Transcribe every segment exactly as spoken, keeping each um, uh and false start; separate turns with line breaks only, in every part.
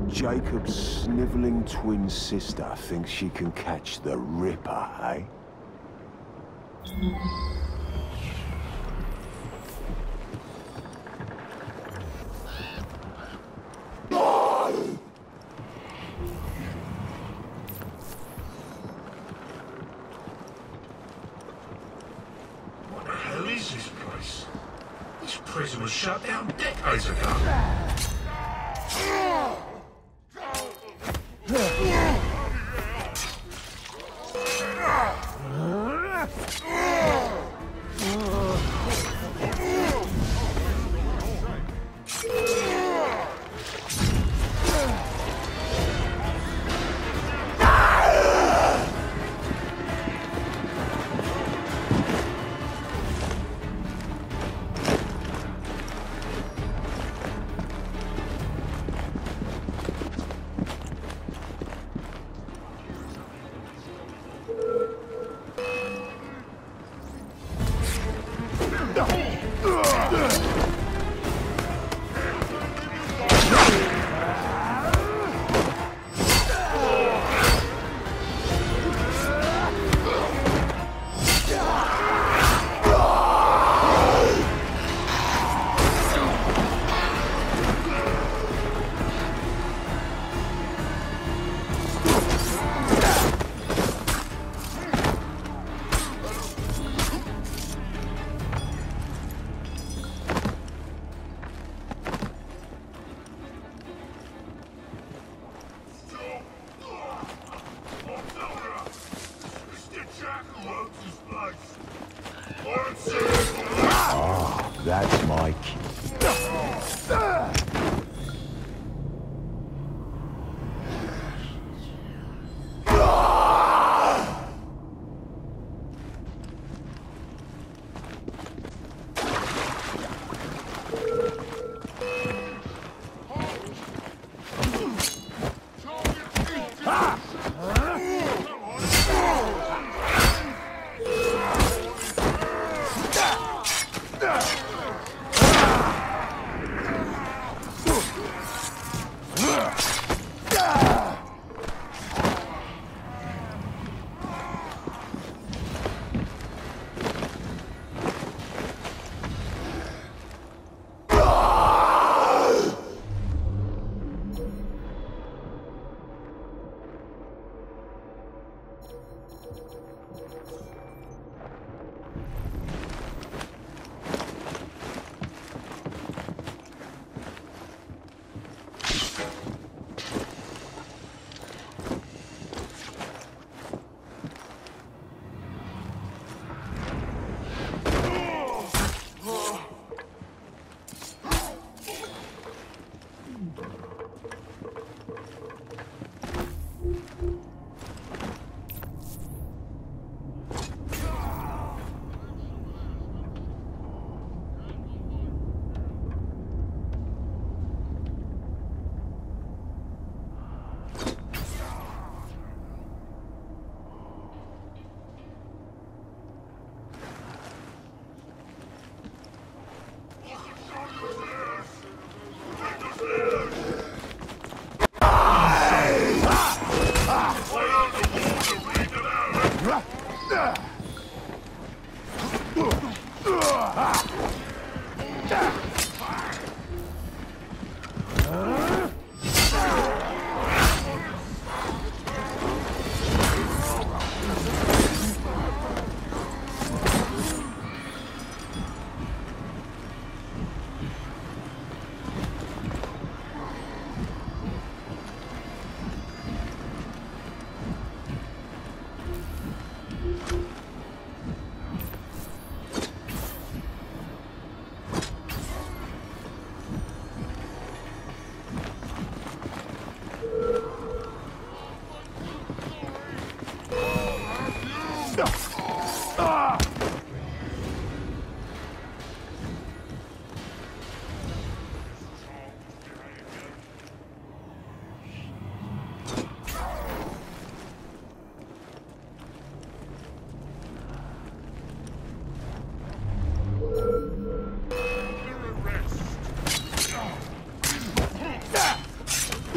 Jacob's sniveling twin sister thinks she can catch the Ripper, eh?
What the hell is this place? This prison was shut down decades ago.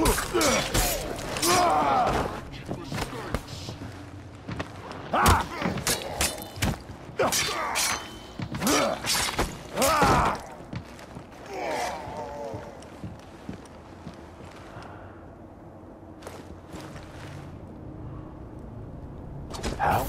How?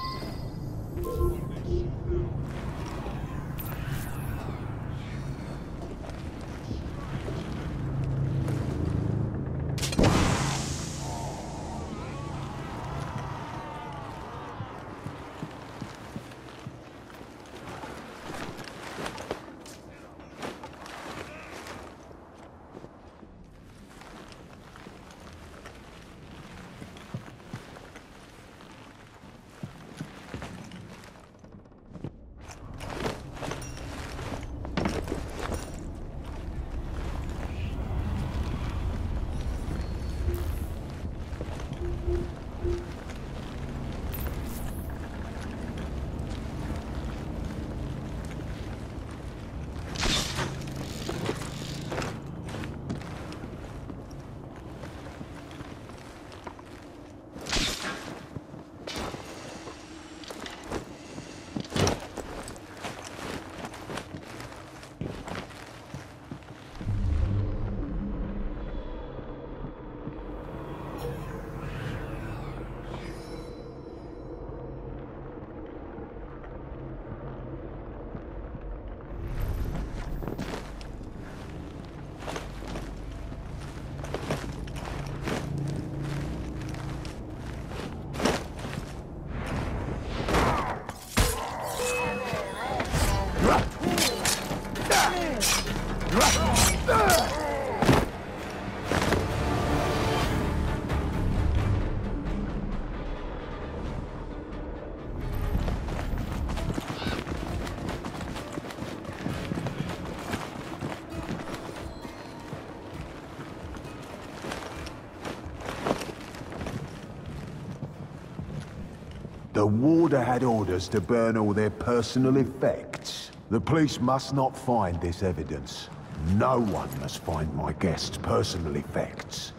The warder had orders to burn all their personal effects. The police must not find this evidence. No one must find my guest's personal effects.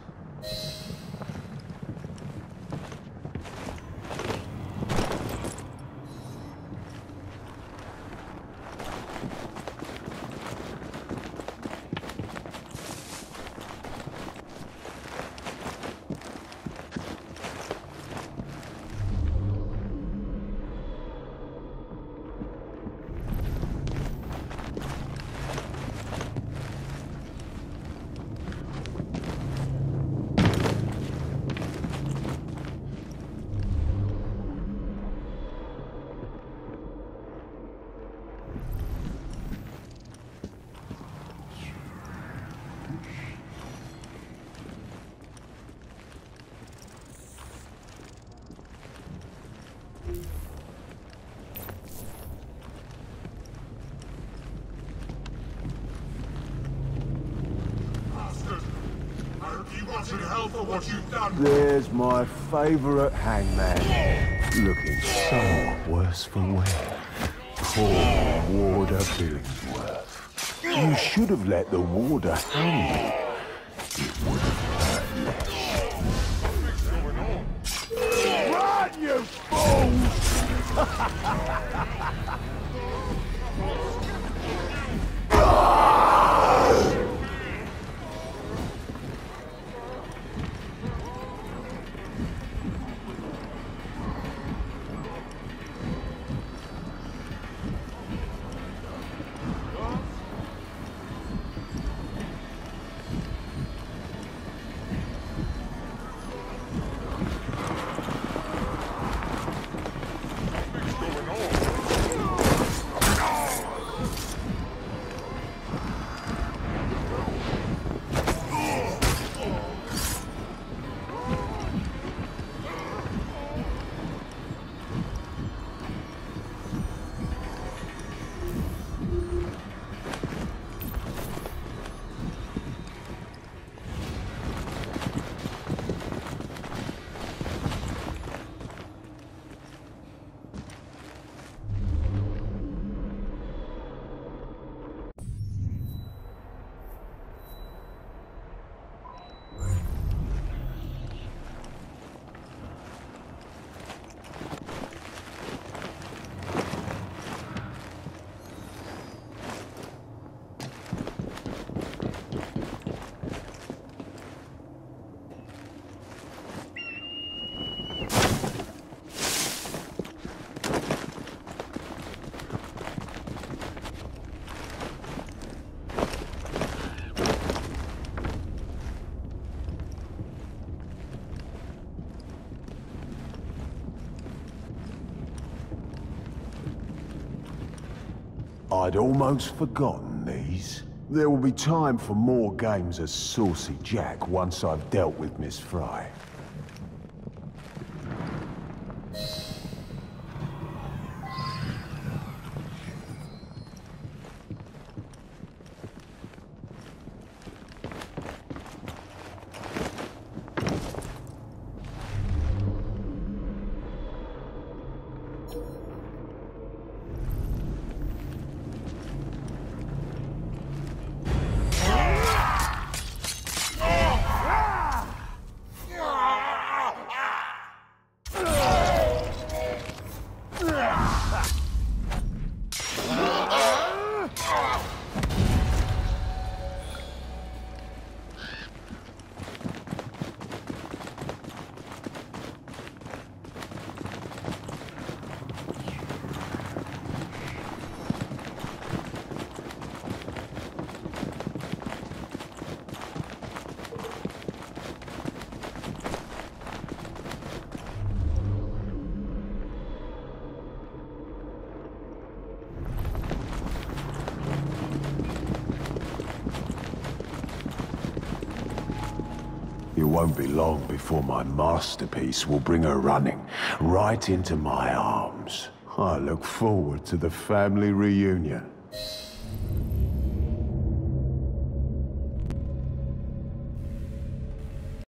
What you've done.
There's my favourite hangman, looking somewhat worse for wear. Poor Warder Billingsworth. You should have let the warder hang me. It would have hurt less. Run, you fools! I'd almost forgotten these. There will be time for more games as Saucy Jack once I've dealt with Miss Fry. It won't be long before my masterpiece will bring her running right into my arms. I look forward to the family reunion.